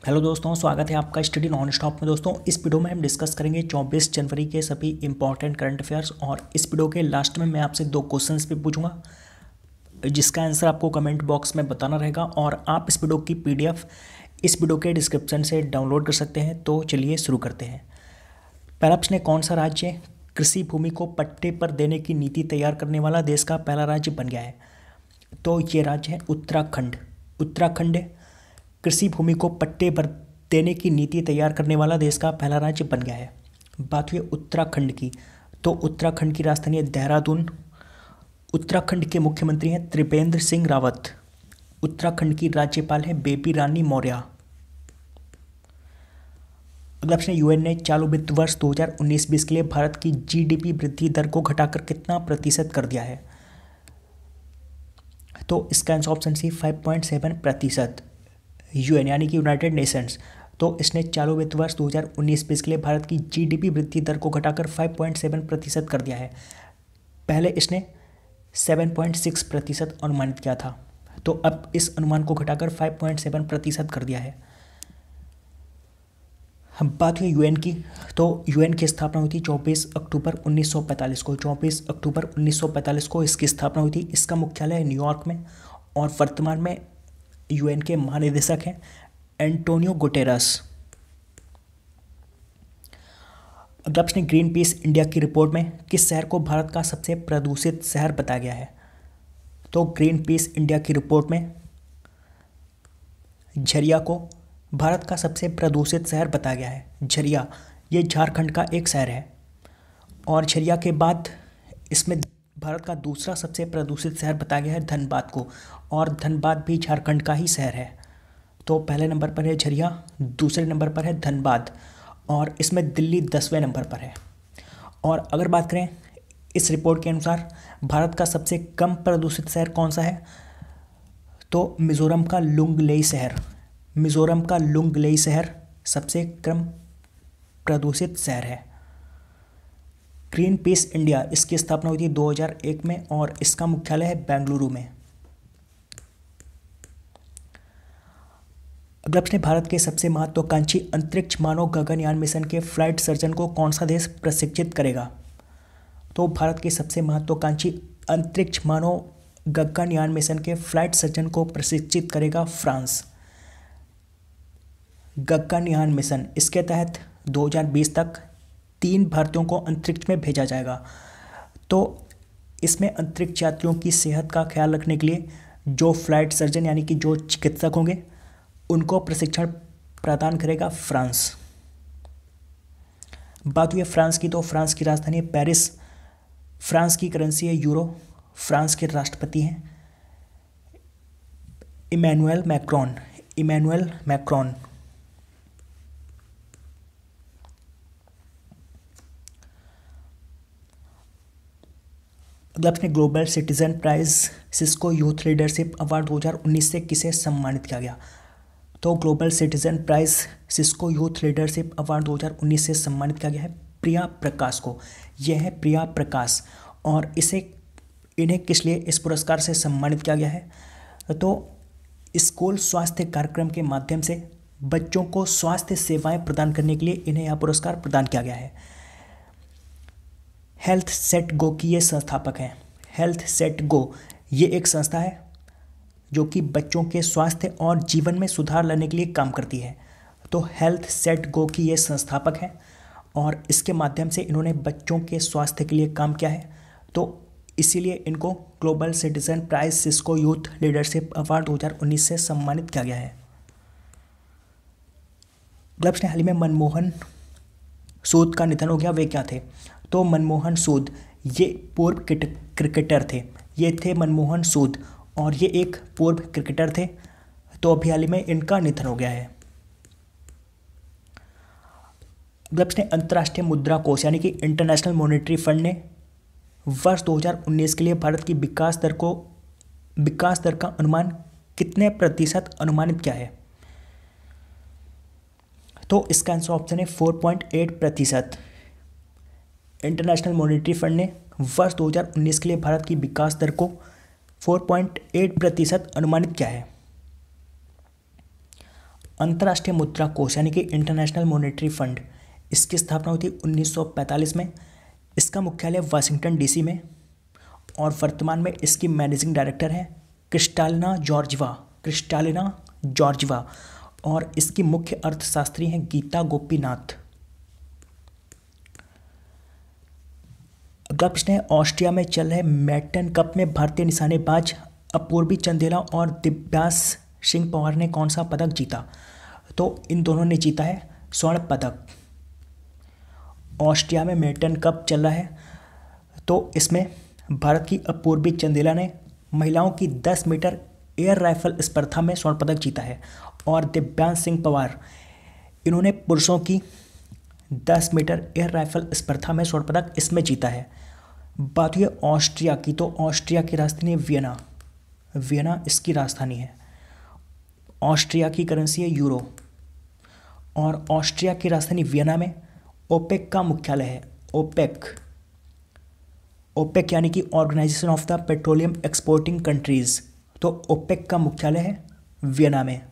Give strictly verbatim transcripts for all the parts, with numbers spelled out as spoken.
Hello दोस्तों, स्वागत है आपका स्टडी नॉन स्टॉप में। दोस्तों, इस वीडियो में हम डिस्कस करेंगे चौबीस जनवरी के सभी इंपॉर्टेंट करंट अफेयर्स। और इस वीडियो के लास्ट में मैं आपसे दो क्वेश्चंस भी पूछूंगा जिसका आंसर आपको कमेंट बॉक्स में बताना रहेगा। और आप इस वीडियो की पीडीएफ इस वीडियो के डिस्क्रिप्शन से डाउनलोड कर सकते हैं। तो चलिए शुरू करते हैं। पहला प्रश्न है, कौन सा राज्य कृषि भूमि को पट्टे पर देने की नीति तैयार करने वाला देश का पहला राज्य बन गया है? तो ये राज्य है उत्तराखंड। उत्तराखंड कृषि भूमि को पट्टे पर देने की नीति तैयार करने वाला देश का पहला राज्य बन गया है। बात हुई उत्तराखंड की, तो उत्तराखंड की राजधानी है देहरादून। उत्तराखंड के मुख्यमंत्री हैं त्रिवेंद्र सिंह रावत। उत्तराखंड की राज्यपाल है बेबी रानी मौर्य। अगला प्रश्न, यूएन ने चालू वित्त वर्ष दो हज़ार उन्नीस बीस के लिए भारत की जीडीपी वृद्धि दर को घटाकर कितना प्रतिशत कर दिया है? तो इसका answer option C five point seven प्रतिशत। यूएन यानी कि यूनाइटेड नेशंस, तो इसने चालू वित्त वर्ष दो हज़ार उन्नीस बीस के लिए भारत की जीडीपी वृद्धि दर को घटाकर पाँच पॉइंट सात प्रतिशत कर दिया है। पहले इसने सात पॉइंट छह प्रतिशत अनुमानित किया था, तो अब इस अनुमान को घटाकर पाँच पॉइंट सात प्रतिशत कर दिया है। हम बात हुई यूएन की, तो यूएन की स्थापना हुई थी चौबीस अक्टूबर उन्नीस सौ पैंतालीस को। चौबीस अक्टूबर उन्नीस सौ पैंतालीस को इसकी स्थापना हुई थी। इसका मुख्यालय है न्यूयॉर्क में और वर्तमान में यूएन के महानिदेशक हैं एंटोनियो गुटेरस। अगला प्रश्न, ग्रीन पीस इंडिया की रिपोर्ट में किस शहर को भारत का सबसे प्रदूषित शहर बताया गया है? तो ग्रीन पीस इंडिया की रिपोर्ट में झरिया को भारत का सबसे प्रदूषित शहर बताया गया है। झरिया ये झारखंड का एक शहर है और झरिया के बाद इसमें भारत का दूसरा सबसे प्रदूषित शहर बताया गया है धनबाद को, और धनबाद भी झारखंड का ही शहर है। तो पहले नंबर पर है झरिया, दूसरे नंबर पर है धनबाद, और इसमें दिल्ली दसवें नंबर पर है। और अगर बात करें इस रिपोर्ट के अनुसार भारत का सबसे कम प्रदूषित शहर कौन सा है, तो मिजोरम का लुंगलेई शहर। मिजोरम का लुंगलेई शहर सबसे कम प्रदूषित शहर है। ग्रीन पीस इंडिया, इसकी स्थापना हुई थी दो हज़ार एक में और इसका मुख्यालय है बेंगलुरु में। अगला प्रश्न, भारत के सबसे महत्वाकांक्षी अंतरिक्ष मानव गगनयान मिशन के फ्लाइट सर्जन को कौन सा देश प्रशिक्षित करेगा? तो भारत के सबसे महत्वाकांक्षी अंतरिक्ष मानव गगनयान मिशन के फ्लाइट सर्जन को प्रशिक्षित करेगा फ्रांस। गगनयान मिशन, इसके तहत दो हज़ार बीस तक तीन भारतीयों को अंतरिक्ष में भेजा जाएगा। तो इसमें अंतरिक्ष यात्रियों की सेहत का ख्याल रखने के लिए जो फ्लाइट सर्जन यानी कि जो चिकित्सक होंगे उनको प्रशिक्षण प्रदान करेगा फ्रांस। बात हुई है फ्रांस की, तो फ्रांस की राजधानी है पेरिस। फ्रांस की करेंसी है यूरो। फ्रांस के राष्ट्रपति हैं इमैनुअल मैक्रोन। Emmanuel Macron. अगला प्रश्न, global citizen prize Cisco youth leadership award दो हज़ार उन्नीस से किसे सम्मानित किया गया? तो global citizen prize Cisco youth leadership award दो हज़ार उन्नीस से सम्मानित किया गया है प्रिया प्रकाश को। यह है प्रिया प्रकाश। और इसे इन्हें किस लिए इस पुरस्कार से सम्मानित किया गया है? तो स्कूल स्वास्थ्य कार्यक्रम के माध्यम से बच्चों को स्वास्थ्य सेवाएं प्रदान करने के लिए इन्हें यह पुरस्कार प्रदान किया गया है। हेल्थ सेट गो की ये संस्थापक हैं। हेल्थ सेट गो ये एक संस्था है जो कि बच्चों के स्वास्थ्य और जीवन में सुधार लाने के लिए काम करती है। तो हेल्थ सेट गो की ये संस्थापक हैं और इसके माध्यम से इन्होंने बच्चों के स्वास्थ्य के लिए काम किया है। तो इसीलिए इनको global citizen prize Cisco youth leadership award दो हज़ार उन्नीस से सम्मानित किया गया है। अगला प्रश्न, हाल ही में मनमोहन सूद का निधन हो गया, वे क्या थे? तो मनमोहन सूद ये पूर्व क्रिकेटर थे। ये थे मनमोहन सूद और ये एक पूर्व क्रिकेटर थे। तो अभी हाल ही में इनका निधन हो गया है। अगला प्रश्न, अंतर्राष्ट्रीय मुद्रा कोष यानी कि इंटरनेशनल मॉनेटरी फंड ने वर्ष दो हज़ार उन्नीस के लिए भारत की विकास दर को विकास दर का अनुमान कितने प्रतिशत अनुमानित किया है? तो इसका आंसर ऑप्शन है चार पॉइंट आठ प्रतिशत। इंटरनेशनल मॉनेटरी फंड ने वर्ष दो हज़ार उन्नीस के लिए भारत की विकास दर को चार पॉइंट आठ प्रतिशत अनुमानित किया है। अंतर्राष्ट्रीय मुद्रा कोष यानी कि इंटरनेशनल मॉनेटरी फंड, इसकी स्थापना हुई थी उन्नीस सौ पैंतालीस में। इसका मुख्यालय वाशिंगटन डीसी में और वर्तमान में इसकी मैनेजिंग डायरेक्टर है क्रिस्टालिना जॉर्जिवा क्रिस्टालिना जॉर्जिवा और इसकी मुख्य अर्थशास्त्री हैं गीता गोपीनाथ। अगला प्रश्न है, ऑस्ट्रिया में चल रहे मैटन कप में भारतीय निशानेबाज अपूर्वी चंदेला और दिव्यांश सिंह पवार ने कौन सा पदक जीता? तो इन दोनों ने जीता है स्वर्ण पदक। ऑस्ट्रिया में मैटन कप चल रहा है, तो इसमें भारत की अपूर्वी चंदेला ने महिलाओं की दस मीटर एयर राइफल स्पर्धा में स्वर्ण पदक जीता है और दिव्यांश सिंह पवार इन्होंने पुरुषों की दस मीटर एयर राइफल स्पर्धा में स्वर्ण पदक इसमें जीता है। बात हुई ऑस्ट्रिया की, तो ऑस्ट्रिया की राजधानी वियना वियना इसकी राजधानी है। ऑस्ट्रिया की करेंसी है यूरो और ऑस्ट्रिया की राजधानी वियना में ओपेक का मुख्यालय है। ओपेक ओपेक यानी कि organization of the petroleum exporting countries, तो ओपेक का मुख्यालय है वियना में।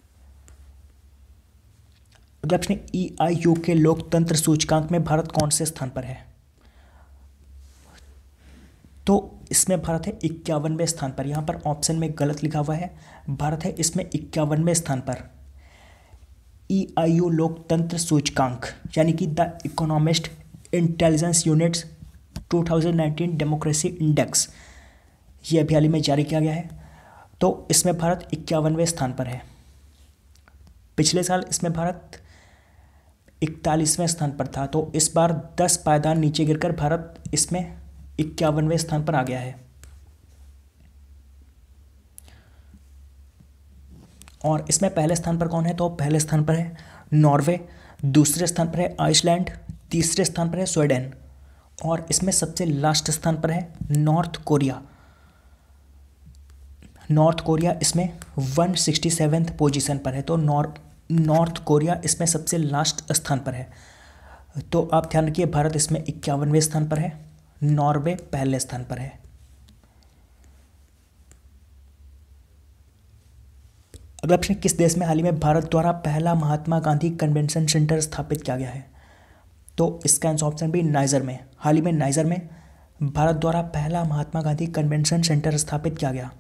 अगला प्रश्न, ई आई यू के लोकतंत्र सूचकांक में भारत कौन से स्थान पर है? तो इसमें भारत है इक्यावनवें स्थान पर। यहाँ पर ऑप्शन में गलत लिखा हुआ है, भारत है इसमें इक्यावनवें स्थान पर। ई आई यू लोकतंत्र सूचकांक यानी कि the Economist intelligence units two thousand nineteen democracy index, ये अभी हाल ही में जारी किया गया है। तो इसमें भारत इक्यावनवें स्थान पर है। पिछले साल इसमें भारत इकतालीसवें स्थान पर था, तो इस बार दस पायदान नीचे गिरकर भारत इसमें इक्यावनवें स्थान पर आ गया है। और इसमें पहले स्थान पर कौन है? तो पहले स्थान पर है नॉर्वे, दूसरे स्थान पर है आइसलैंड, तीसरे स्थान पर है स्वीडन और इसमें सबसे लास्ट स्थान पर है नॉर्थ कोरिया। नॉर्थ कोरिया इसमें वन सिक्सटी सेवेंथ पोजीशन पर है, तो नॉर्थ नॉर्थ कोरिया इसमें सबसे लास्ट स्थान पर है। तो आप ध्यान रखिए, भारत इसमें इक्यावनवें स्थान पर है, नॉर्वे पहले स्थान पर है। अगला प्रश्न, किस देश में हाल ही में भारत द्वारा पहला महात्मा गांधी कन्वेंशन सेंटर स्थापित किया गया है? तो इसका आंसर ऑप्शन बी नाइजर में। हाल ही में नाइजर में भारत द्वारा पहला महात्मा गांधी कन्वेंशन सेंटर स्थापित किया गया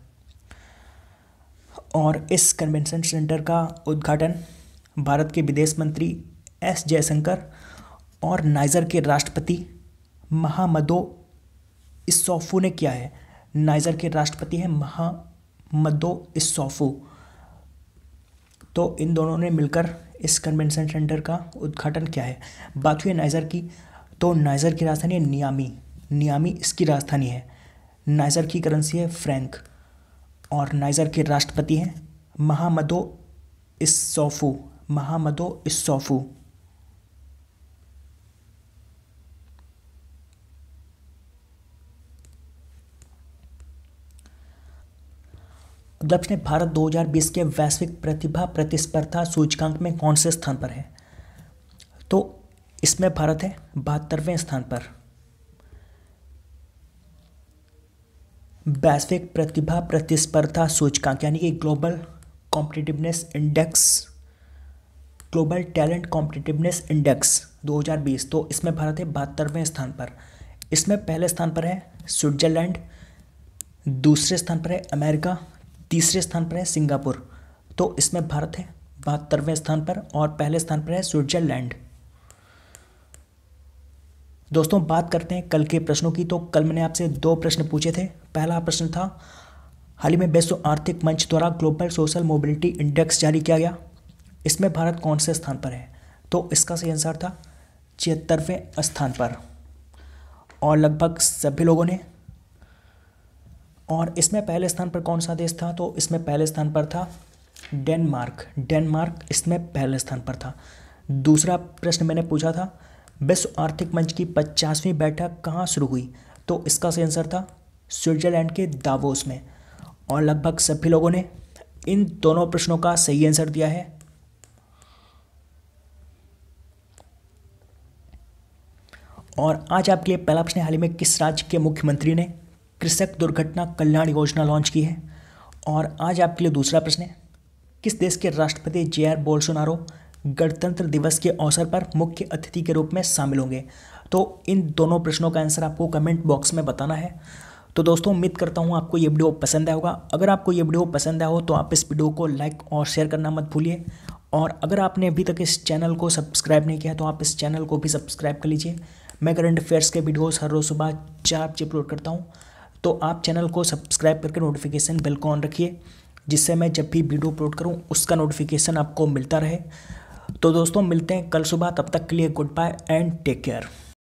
और इस कन्वेंशन सेंटर का उद्घाटन भारत के विदेश मंत्री एस जयशंकर और नाइजर के राष्ट्रपति महामदो इस्सौफू ने किया है। नाइजर के राष्ट्रपति हैं महामदो इस्सौफू। तो इन दोनों ने मिलकर इस कन्वेंशन सेंटर का उद्घाटन किया है। बात हुई नाइजर की, तो नाइजर की राजधानी है नियामी नियामी इसकी राजधानी है। नाइजर की करेंसी है फ्रैंक और नाइजर के राष्ट्रपति हैं महामदो इस्सौफू महामदो इस्सौफू। अगला प्रश्न, भारत दो हज़ार बीस के वैश्विक प्रतिभा प्रतिस्पर्धा सूचकांक में कौन से स्थान पर है? तो इसमें भारत है बहत्तरवें स्थान पर। वैश्विक प्रतिभा प्रतिस्पर्धा सूचकांक यानी कि global competitiveness index global talent competitiveness index दो हज़ार बीस, तो इसमें भारत है बहत्तरवें स्थान पर। इसमें पहले स्थान पर है स्विट्जरलैंड, दूसरे स्थान पर है अमेरिका, तीसरे स्थान पर है सिंगापुर। तो इसमें भारत है बहत्तरवें स्थान पर और पहले स्थान पर है स्विट्जरलैंड। दोस्तों, बात करते हैं कल के प्रश्नों की। तो कल मैंने आपसे दो प्रश्न पूछे थे। पहला प्रश्न था, हाल ही में विश्व आर्थिक मंच द्वारा ग्लोबल सोशल मोबिलिटी इंडेक्स जारी किया गया, इसमें भारत कौन से स्थान पर है? तो इसका सही आंसर था छिहत्तरवें स्थान पर और लगभग सभी लोगों ने। और इसमें पहले स्थान पर कौन सा देश था? तो इसमें पहले स्थान पर था डेनमार्क डेनमार्क इसमें पहले स्थान पर था। दूसरा प्रश्न मैंने पूछा था, विश्व आर्थिक मंच की पचासवीं बैठक कहाँ शुरू हुई? तो इसका सही आंसर था स्विट्जरलैंड के दावोस में और लगभग सभी लोगों ने इन दोनों प्रश्नों का सही आंसर दिया है। और आज आपके लिए पहला प्रश्न, हाल ही में किस राज्य के मुख्यमंत्री ने कृषक दुर्घटना कल्याण योजना लॉन्च की है? और आज आपके लिए दूसरा प्रश्न है, किस देश के राष्ट्रपति जेयर बोल्सोनारो गणतंत्र दिवस के अवसर पर मुख्य अतिथि के रूप में शामिल होंगे? तो इन दोनों प्रश्नों का आंसर आपको कमेंट बॉक्स में बताना है। तो दोस्तों उम्मीद करता हूँ आपको ये वीडियो पसंद आया होगा। अगर आपको ये वीडियो पसंद आया हो तो आप इस वीडियो को लाइक और शेयर करना मत भूलिए। और अगर आपने अभी तक इस चैनल को सब्सक्राइब नहीं किया तो आप इस चैनल को भी सब्सक्राइब कर लीजिए। मैं करंट अफेयर्स के वीडियोस हर रोज़ सुबह चार बजे अपलोड करता हूँ, तो आप चैनल को सब्सक्राइब करके नोटिफिकेशन बेल को ऑन रखिए, जिससे मैं जब भी वीडियो अपलोड करूँ उसका नोटिफिकेशन आपको मिलता रहे। तो दोस्तों मिलते हैं कल सुबह, तब तक के लिए good bye and take care.